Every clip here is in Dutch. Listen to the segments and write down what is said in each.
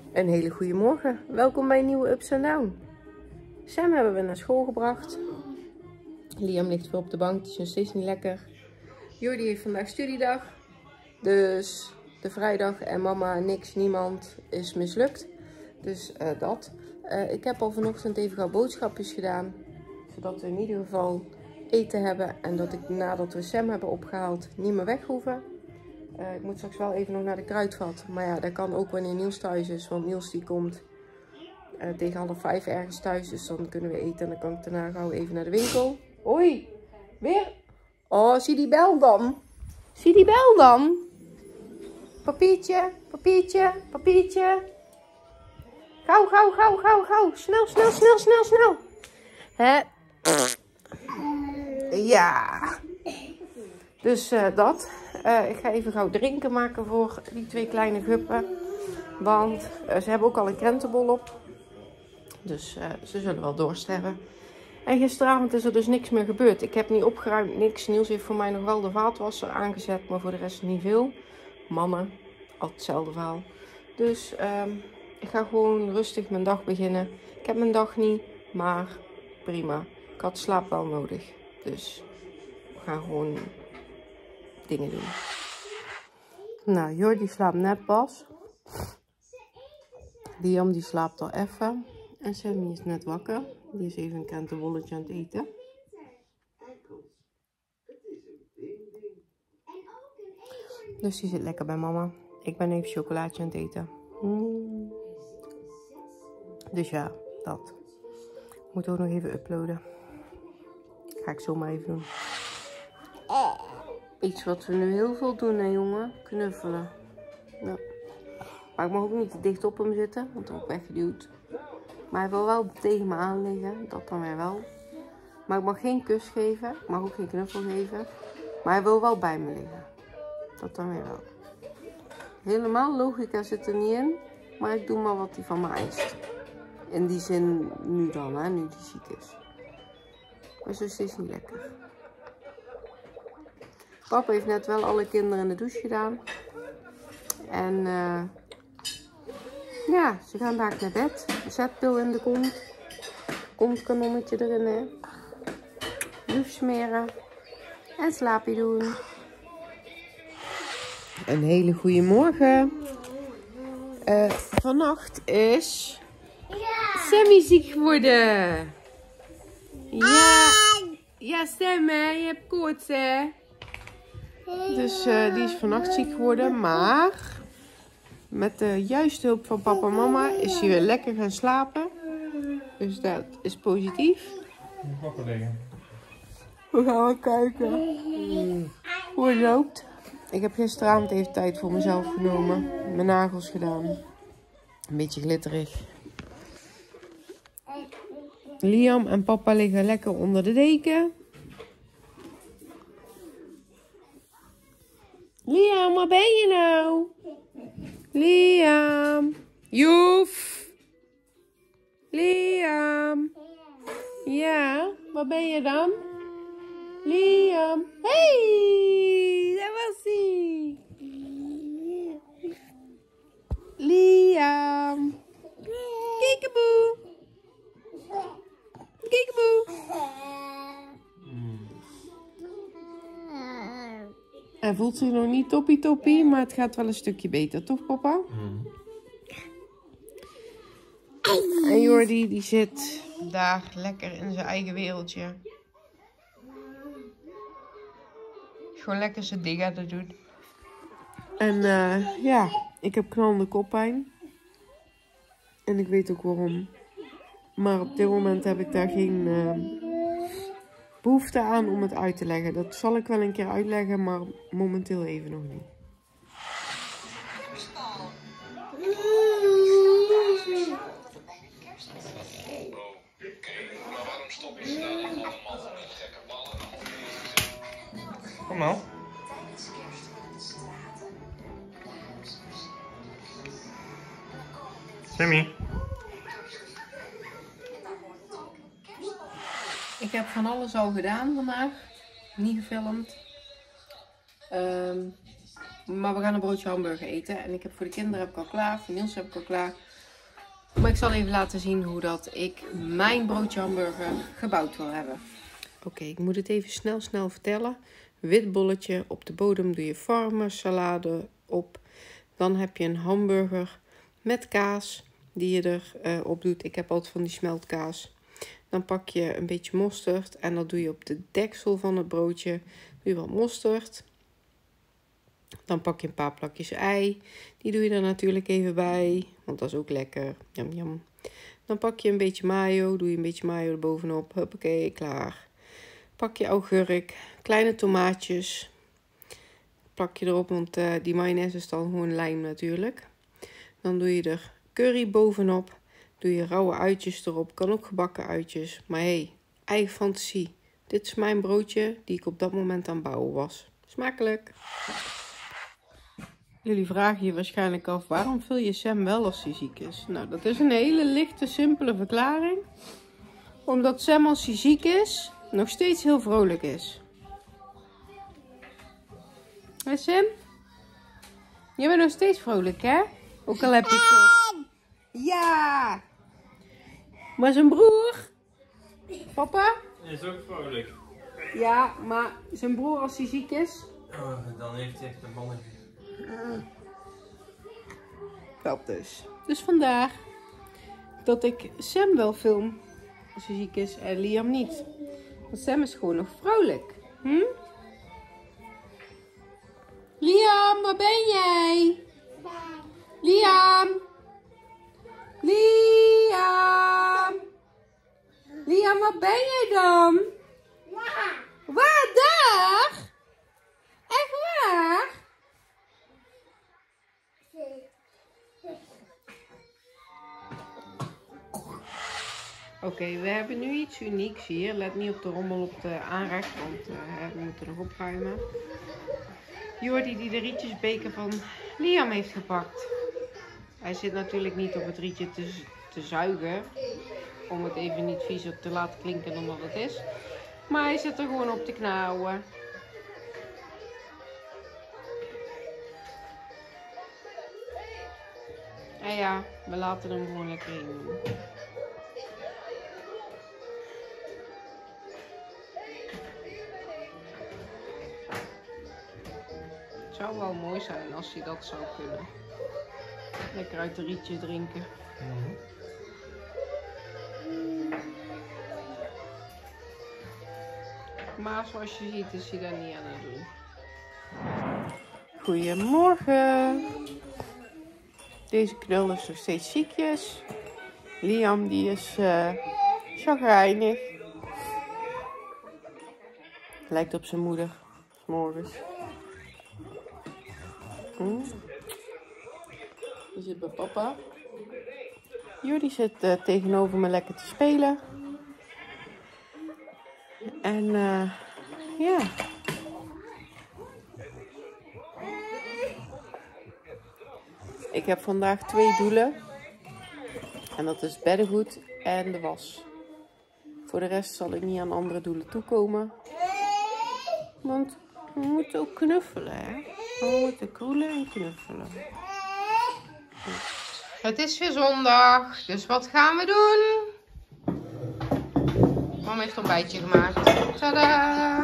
Een hele goede morgen. Welkom bij een nieuwe Ups and Down. Sam hebben we naar school gebracht. Liam ligt weer op de bank, die is nog steeds niet lekker. Jordi heeft vandaag studiedag. Dus de vrijdag en mama, niemand is mislukt. Dus dat. Ik heb al vanochtend even gauw boodschapjes gedaan. Zodat we in ieder geval eten hebben. En dat ik nadat we Sam hebben opgehaald niet meer weg hoeven. Ik moet straks wel even nog naar de kruidvat. Maar ja, dat kan ook wanneer Niels thuis is. Want Niels die komt tegen 4:30 ergens thuis. Dus dan kunnen we eten. En dan kan ik daarna gauw even naar de winkel. Hoi, weer. Oh, zie die bel dan. Zie die bel dan. Papiertje, papiertje, papiertje. Gauw, gauw, gauw, gauw, gauw. Snel, snel, snel, snel, snel. Hè? Ja. Dus dat. Ik ga even gauw drinken maken voor die 2 kleine guppen. Want ze hebben ook al een krentenbol op. Dus ze zullen wel dorst hebben. En gisteravond is er dus niks meer gebeurd. Ik heb niet opgeruimd, niks. Niels heeft voor mij nog wel de vaatwasser aangezet. Maar voor de rest niet veel. Mannen, altijd hetzelfde verhaal. Dus ik ga gewoon rustig mijn dag beginnen. Ik heb mijn dag niet, maar prima. Ik had slaap wel nodig. Dus we gaan gewoon dingen doen. Nou, Jordi slaapt net pas. Liam die slaapt al even. En Sammy is net wakker. Die is even een krentenbolletje aan het eten. Dus die zit lekker bij mama. Ik ben even chocolaatje aan het eten. Dus ja, dat. Ik moet ook nog even uploaden. Ga ik zo maar even doen. Iets wat we nu heel veel doen, hè jongen. Knuffelen. Ja. Maar ik mag ook niet te dicht op hem zitten, want dan word ik weggeduwd. Maar hij wil wel tegen me aan liggen, dat dan weer wel. Maar ik mag geen kus geven, ik mag ook geen knuffel geven. Maar hij wil wel bij me liggen. Dat dan weer wel. Helemaal logica zit er niet in, maar ik doe maar wat hij van me eist. In die zin nu dan, hè, nu die ziek is. Maar zo is het niet lekker. Papa heeft net wel alle kinderen in de douche gedaan. En ja, ze gaan daar naar bed. Een zetpil in de kont. Kontkanonnetje erin, hè. Douche smeren. En slaapje doen. Een hele goede morgen. Vannacht is Sammy ziek geworden. Ja, ja Sam, hè. Je hebt koorts, hè. Dus die is vannacht ziek geworden, maar met de juiste hulp van papa en mama is hij weer lekker gaan slapen. Dus dat is positief. We gaan wel kijken hoe het loopt. Ik heb gisteravond even tijd voor mezelf genomen. Mijn nagels gedaan. Een beetje glitterig. Liam en papa liggen lekker onder de deken. Liam, waar ben je nou? Liam. Joef. Liam. Ja, waar ben je dan? Liam. Hey, daar was hij. Liam. Kiekeboe. Kiekeboe. Hij voelt zich nog niet toppie, maar het gaat wel een stukje beter, toch papa? En Jordi die zit daar lekker in zijn eigen wereldje. Gewoon lekker zijn ding aan het doen. En ja, ik heb knallende koppijn. En ik weet ook waarom. Maar op dit moment heb ik daar geen behoefte aan om het uit te leggen. Dat zal ik wel een keer uitleggen, maar momenteel even nog niet. Kom nou. Sammy. Ik heb van alles al gedaan vandaag. Niet gefilmd. Maar we gaan een broodje hamburger eten. En ik heb voor de kinderen heb ik al klaar. Voor Niels heb ik al klaar. Maar ik zal even laten zien hoe dat ik mijn broodje hamburger gebouwd wil hebben. Oké, ik moet het even snel vertellen. Wit bolletje. Op de bodem doe je farmer salade op. Dan heb je een hamburger met kaas die je erop doet. Ik heb altijd van die smeltkaas. Dan pak je een beetje mosterd en dat doe je op de deksel van het broodje. Doe je wat mosterd. Dan pak je een paar plakjes ei. Die doe je er natuurlijk even bij, want dat is ook lekker. Jam, jam. Dan pak je een beetje mayo. Doe je een beetje mayo erbovenop. Huppakee, klaar. Pak je augurk, kleine tomaatjes. Plak je erop, want die mayonaise is dan gewoon lijm natuurlijk. Dan doe je er curry bovenop. Doe je rauwe uitjes erop. Kan ook gebakken uitjes. Maar hey, eigen fantasie. Dit is mijn broodje die ik op dat moment aan het bouwen was. Smakelijk! Jullie vragen je waarschijnlijk af, waarom vul je Sam wel als hij ziek is? Nou, dat is een hele lichte, simpele verklaring. Omdat Sam als hij ziek is, nog steeds heel vrolijk is. Hé Sam? Je bent nog steeds vrolijk, hè? Ook al heb je koorts. Ja! Maar zijn broer? Papa? Is ook vrolijk. Ja, maar zijn broer als hij ziek is? Oh, dan heeft hij echt een mannetje. Dat dus. Dus vandaar dat ik Sam wel film als hij ziek is en Liam niet. Want Sam is gewoon nog vrolijk. Liam, waar ben jij? Liam! Liam! Liam, waar ben jij dan? Waar? Daar? Echt waar? Oké, we hebben nu iets unieks hier. Let niet op de rommel op de aanrecht, want we moeten nog opruimen. Jordi die de rietjesbeker van Liam heeft gepakt. Hij zit natuurlijk niet op het rietje te zuigen. Om het even niet viezer te laten klinken dan wat het is. Maar hij zit er gewoon op te knauwen. En ja, we laten hem gewoon lekker in doen. Het zou wel mooi zijn als hij dat zou kunnen. Lekker uit de rietje drinken. Maar zoals je ziet is hij daar niet aan het doen. Goedemorgen. Deze knul is nog steeds ziekjes. Liam die is chagrijnig. Lijkt op zijn moeder. 's Morgens. Die zit bij papa. Jordi zit tegenover me lekker te spelen. En ja. Ik heb vandaag 2 doelen. En dat is beddengoed en de was. Voor de rest zal ik niet aan andere doelen toekomen. Want we moeten ook knuffelen, hè. We moeten kroelen en knuffelen. Het is weer zondag, dus wat gaan we doen? Mam heeft een ontbijtje gemaakt. Tadaa!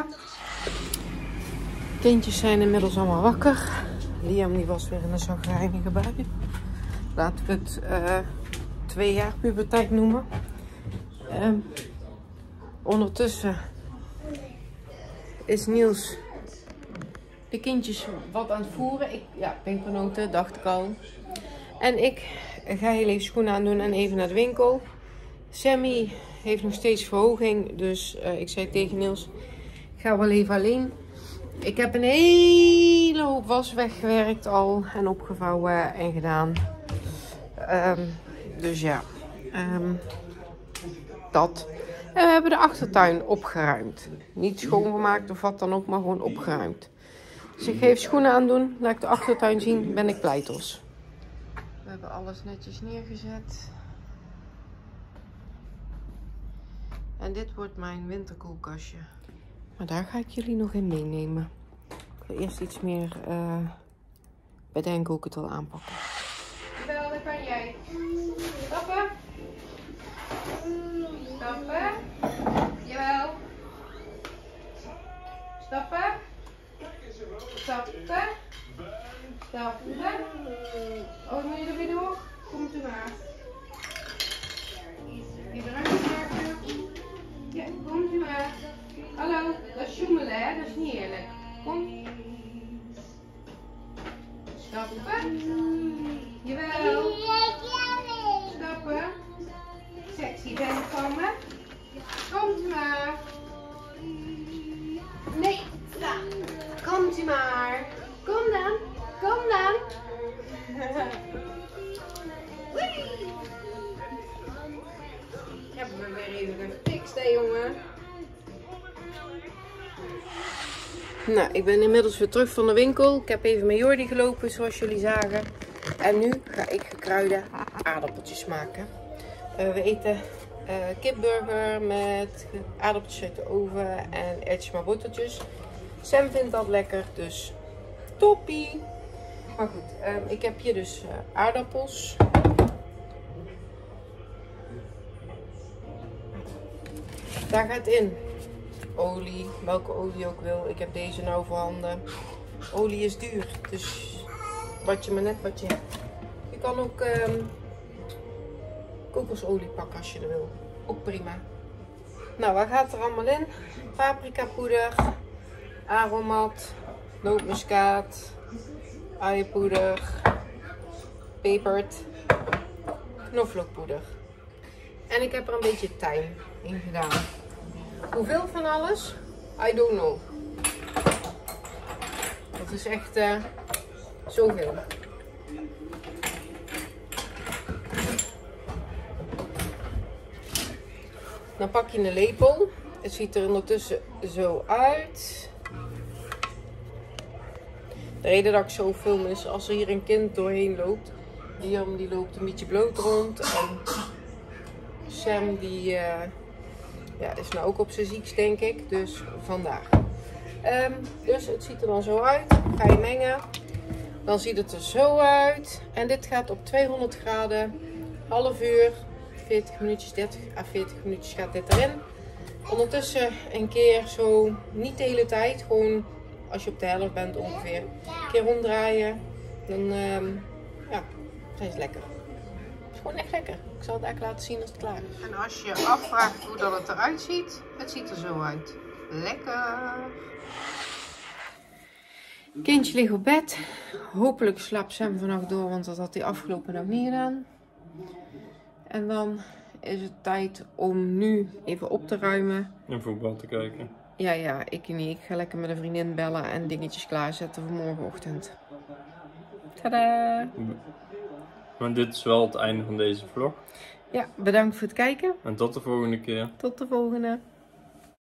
Kindjes zijn inmiddels allemaal wakker. Liam die was weer in een chagrijnige bui. Laten we het 2 jaar puberteit noemen. Ondertussen is Niels de kindjes wat aan het voeren. Pinkpernoten, dacht ik al. En ik ga heel even schoenen aandoen en even naar de winkel. Sammy heeft nog steeds verhoging, dus ik zei tegen Niels, ik ga wel even alleen. Ik heb een hele hoop was weggewerkt al en opgevouwen en gedaan. Dus ja, dat. En we hebben de achtertuin opgeruimd. Niet schoongemaakt of wat dan ook, maar gewoon opgeruimd. Dus ik ga even schoenen aandoen, laat ik de achtertuin zien, ben ik pleitos. We hebben alles netjes neergezet. En dit wordt mijn winterkoelkastje. Maar daar ga ik jullie nog in meenemen. Ik wil eerst iets meer bedenken hoe ik het wil aanpakken. Wel, dat kan jij. Stappen. Stappen. Jawel. Stappen. Stappen. Stappen. Oh, moet je er weer door? Kom er maar. Even eruit maken. Ja, kom u maar. Hallo, dat is joemelen, hè? Dat is niet eerlijk. Kom. Stappen. Jawel. Stappen. Sexy bent van me. Komt u maar. Nee. Komt u maar. Kom dan. Kom dan. Ik heb hem weer even gefixt, hè jongen. Nou, ik ben inmiddels weer terug van de winkel. Ik heb even met Jordi gelopen, zoals jullie zagen. En nu ga ik gekruide aardappeltjes maken. We eten kipburger met aardappeltjes uit de oven en erwtjes maar botertjes. Sam vindt dat lekker, dus toppie. Maar goed, ik heb hier dus aardappels. Daar gaat in olie, welke olie je ook wil. Ik heb deze nou voorhanden. Olie is duur, dus wat je hebt. Je kan ook kokosolie pakken als je er wil. Ook prima. Nou, wat gaat er allemaal in? Paprika poeder, aromat, nootmuskaat, uienpoeder, pepert, knoflookpoeder. En ik heb er een beetje tijm in gedaan. Hoeveel van alles? I don't know. Dat is echt zoveel. Dan pak je een lepel. Het ziet er ondertussen zo uit. De reden dat ik zo film is als er hier een kind doorheen loopt. Die loopt een beetje bloot rond. En Sam die is nou ook op zijn ziekst, denk ik. Dus vandaar. Dus het ziet er dan zo uit. Ga je mengen. Dan ziet het er zo uit. En dit gaat op 200 graden. Half uur. 40 minuutjes, 30 à 40 minuutjes gaat dit erin. Ondertussen een keer zo, niet de hele tijd. Gewoon als je op de helft bent ongeveer. Een keer ronddraaien. Dan zijn ze lekker. Het is gewoon echt lekker. Ik zal het eigenlijk laten zien als het klaar is. En als je afvraagt hoe dat het eruit ziet, het ziet er zo uit. Lekker! Kindje ligt op bed. Hopelijk slaapt Sam vannacht door, want dat had hij afgelopen dag niet gedaan. En dan is het tijd om nu even op te ruimen. En voetbal te kijken. Ja, ik niet. Ik ga lekker met een vriendin bellen en dingetjes klaarzetten voor morgenochtend. Tadaa! Maar dit is wel het einde van deze vlog. Ja, bedankt voor het kijken. En tot de volgende keer. Tot de volgende.